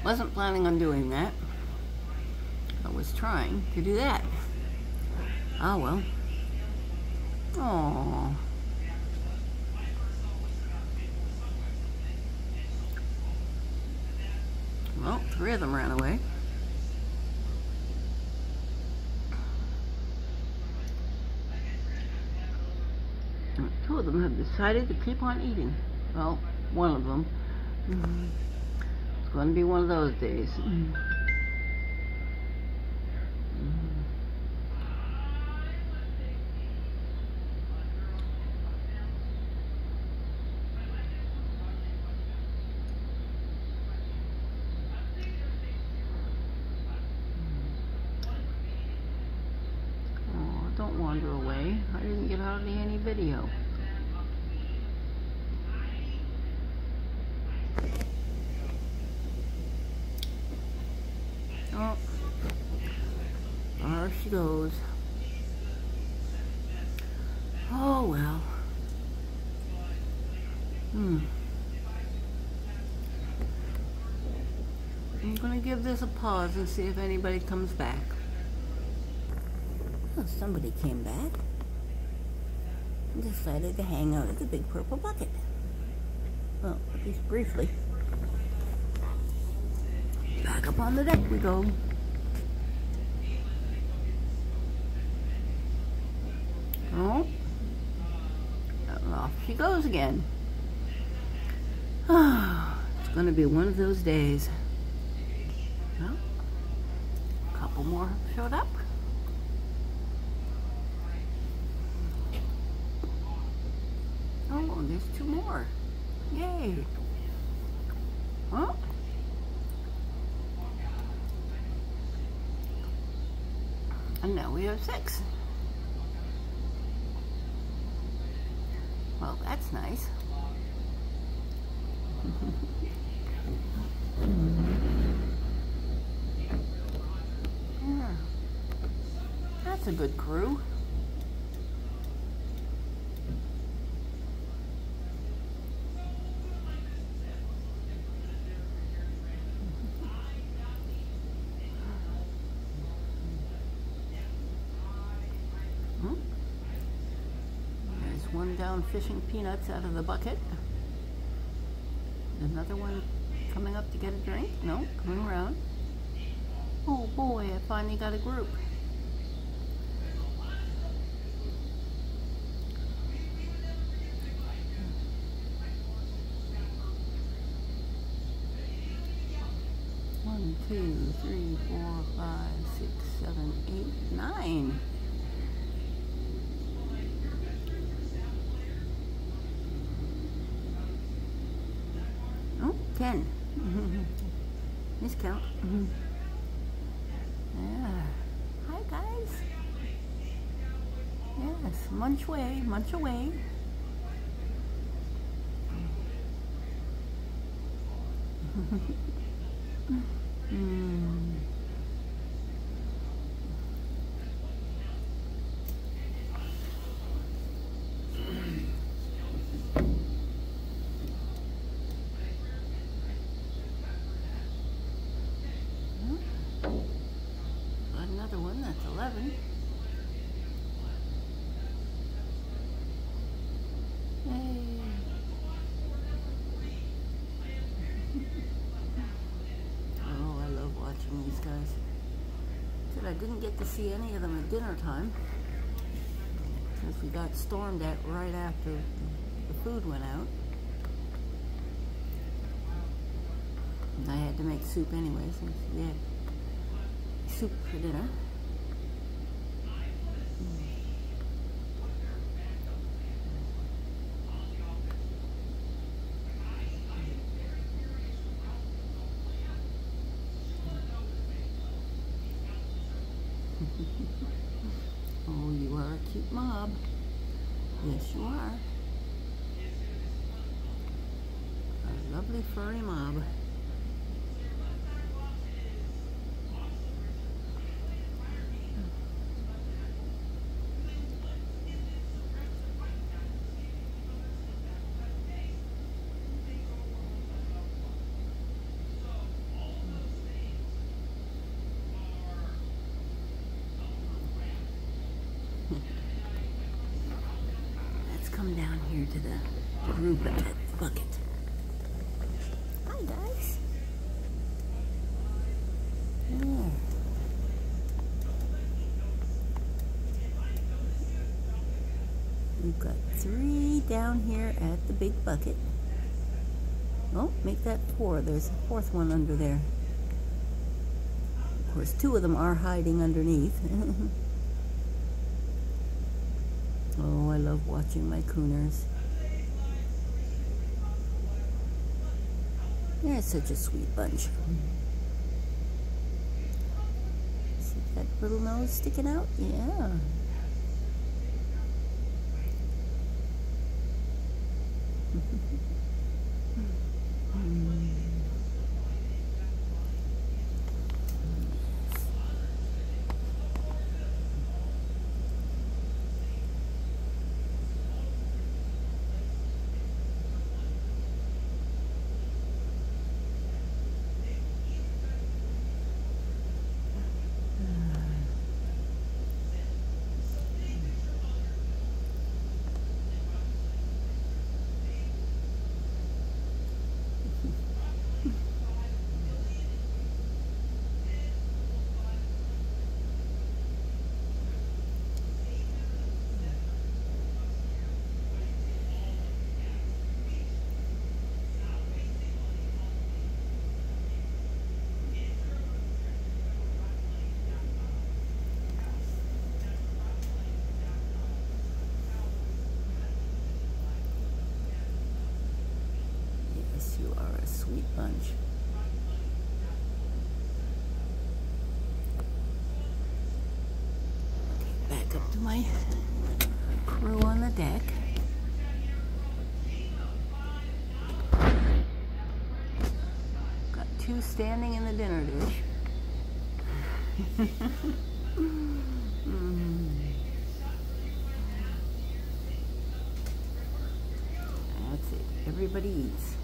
Wasn't planning on doing that. I was trying to do that. Oh well. Oh. Well, 3 of them ran away. And 2 of them have decided to keep on eating. Well, 1 of them. It's going to be one of those days. Oh, don't wander away. I didn't get hardly any video. Oh, there she goes. Oh well. I'm gonna give this a pause and see if anybody comes back. Oh, somebody came back and decided to hang out at the big purple bucket. Well, at least briefly. Back up on the deck we go. Oh, off she goes again. It's going to be one of those days. Well, a couple more showed up. Oh, and there's 2 more. Yay. Well, and now we have 6. Well, that's nice. Yeah. That's a good crew. There's one down fishing peanuts out of the bucket. Another one coming up to get a drink. No, coming around. Oh boy, I finally got a group. One, 2, 3, 4, 5, 6, 7, 8, 9. Oh, 10. Miscount. Yeah. Hi guys. Yes, munch away, munch away. Another one, that's 11. Yay. Oh, I love watching these guys. Said I didn't get to see any of them at dinner time, since we got stormed at right after the food went out. And I had to make soup anyway, since we had soup for dinner. Oh, you are a cute mob. Yes, you are. A lovely furry mob. brew bucket. Hi, guys. Yeah. We've got 3 down here at the big bucket. Oh, make that 4. There's a 4th one under there. Of course, 2 of them are hiding underneath. Oh, I love watching my cooners. They're such a sweet bunch. See that little nose sticking out? Yeah. You are a sweet bunch. Okay, back up to my crew on the deck. Got 2 standing in the dinner dish. That's it. Everybody eats.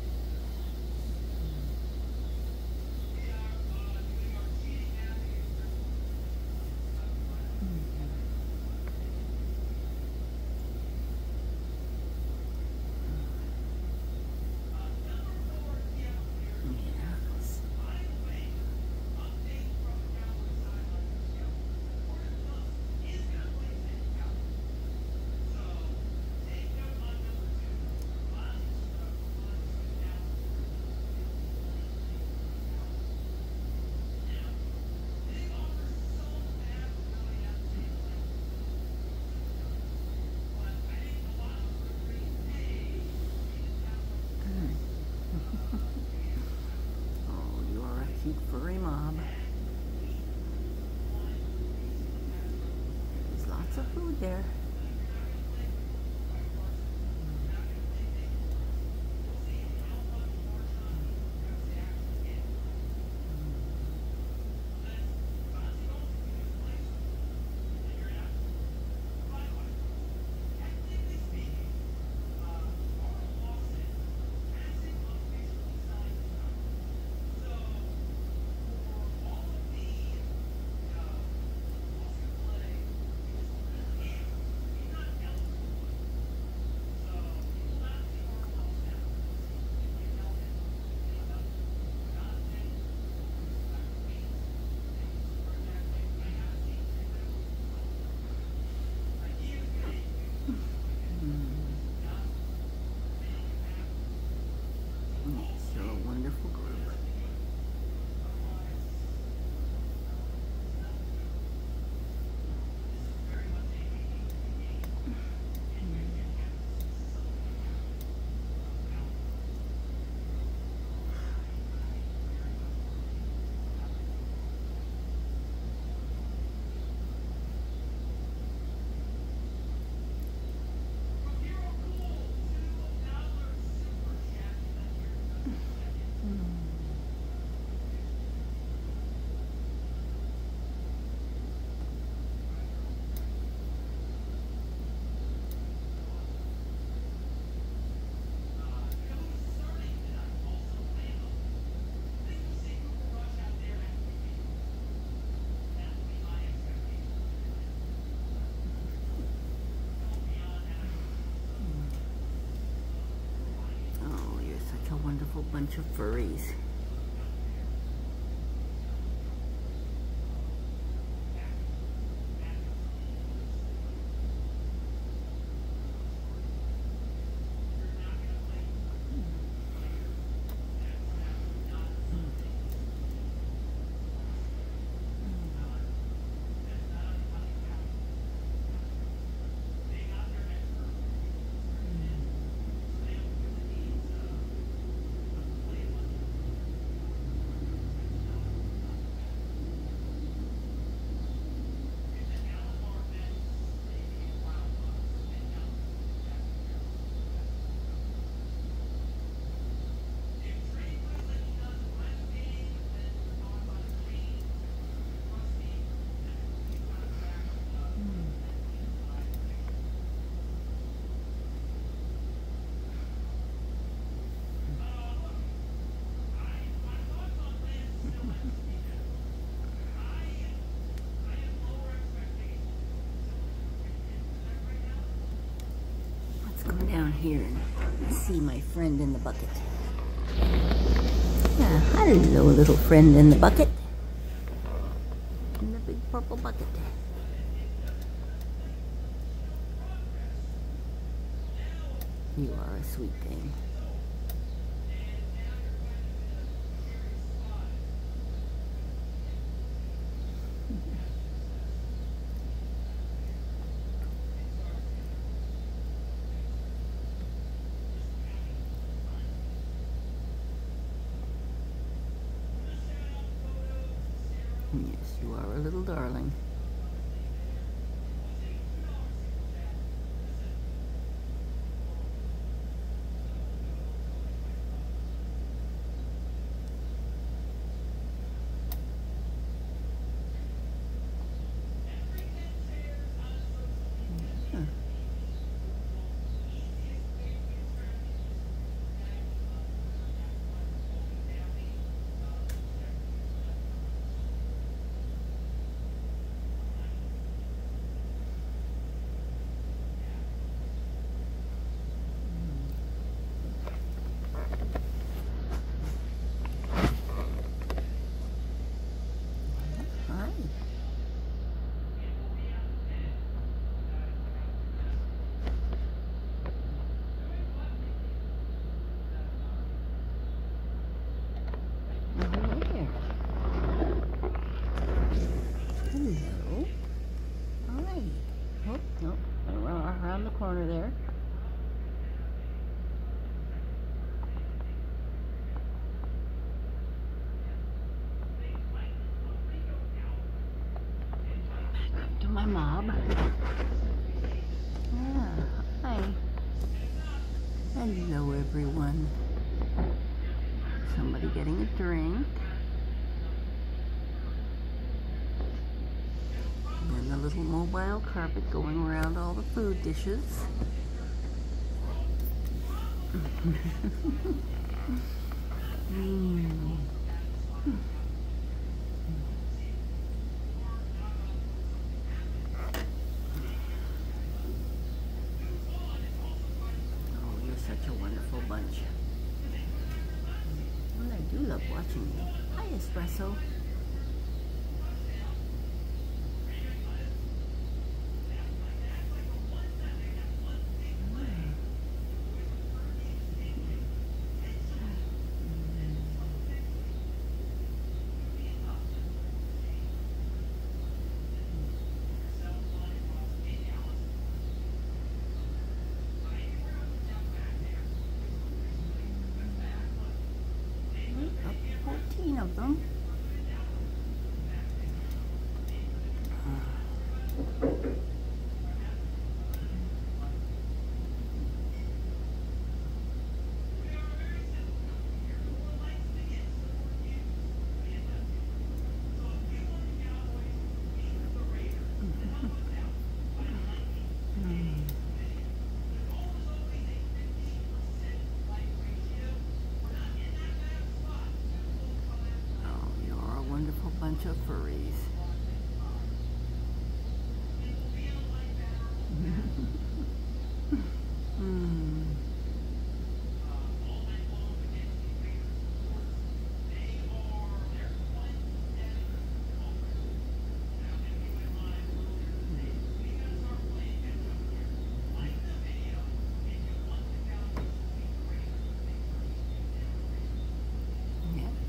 Cute furry mob. There's lots of food there. bunch of furries. Down here and see my friend in the bucket. Yeah, hello, little friend in the bucket. In the big purple bucket. You are a sweet thing. Yes, you are a little darling. Hello. Hi. Oh, no. Around the corner there. Back up to my mob. Yeah. Hi. Hello, everyone. Somebody getting a drink. And the little mobile carpet going around all the food dishes. Oh, you're such a wonderful bunch. Well, I do love watching you. Hi, Espresso. Up 14 of them. Bunch of furries.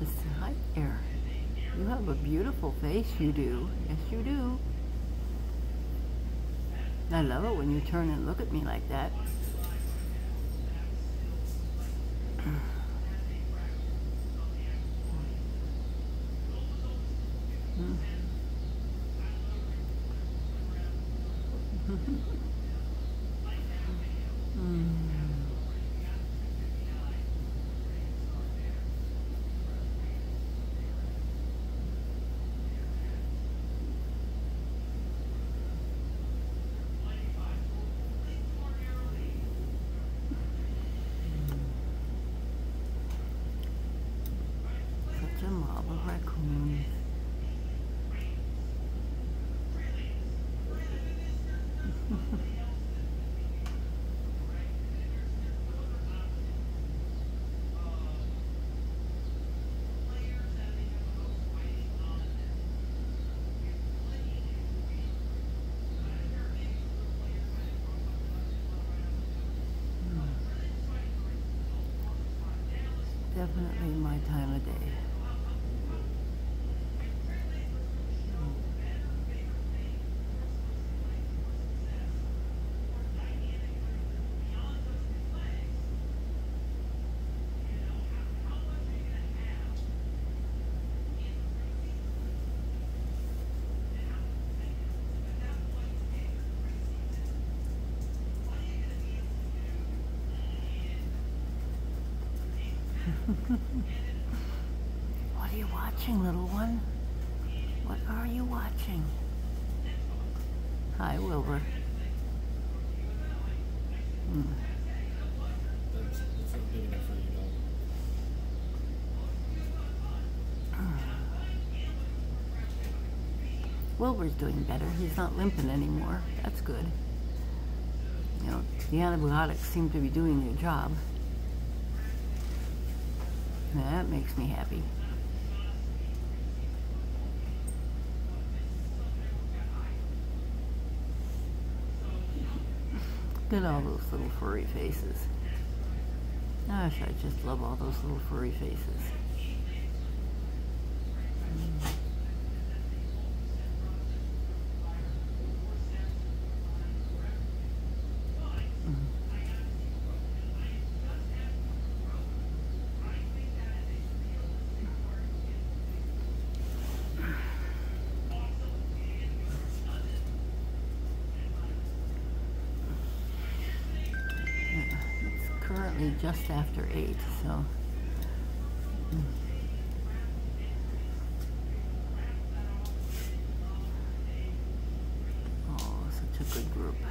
Just hi there. You have a beautiful face, you do. Yes, you do. I love it when you turn and look at me like that. Such a mob of raccoons. Definitely my time of day. What are you watching, little one? What are you watching? Hi, Wilbur. That's not big enough for you, dog. Wilbur's doing better. He's not limping anymore. That's good. You know, the antibiotics seem to be doing their job. That makes me happy. Look at all those little furry faces. Gosh, I just love all those little furry faces. Currently just after 8, so oh, such a good group.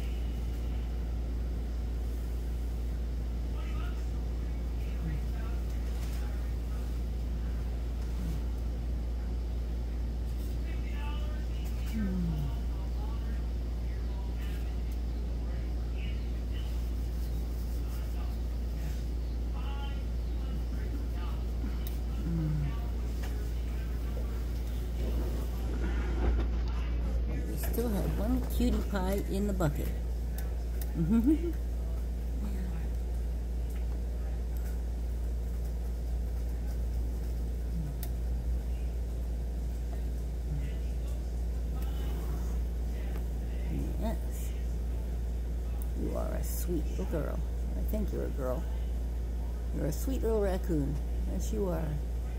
Still have one cutie pie in the bucket. Yes. You are a sweet little girl. I think you're a girl. You're a sweet little raccoon. Yes, you are.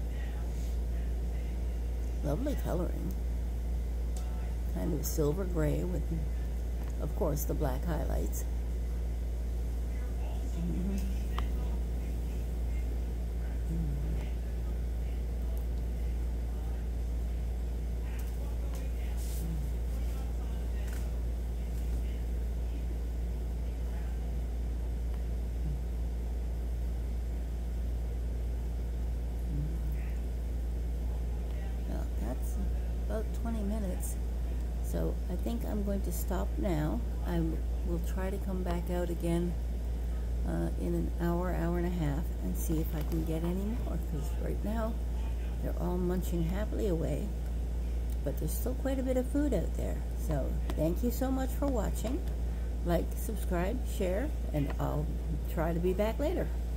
Lovely coloring. Kind of silver gray with, of course, the black highlights. Well, that's about 20 minutes. So I think I'm going to stop now. I will try to come back out again in an hour, hour and a half, and see if I can get any more, because right now they're all munching happily away, but there's still quite a bit of food out there. So thank you so much for watching. Like, subscribe, share, and I'll try to be back later.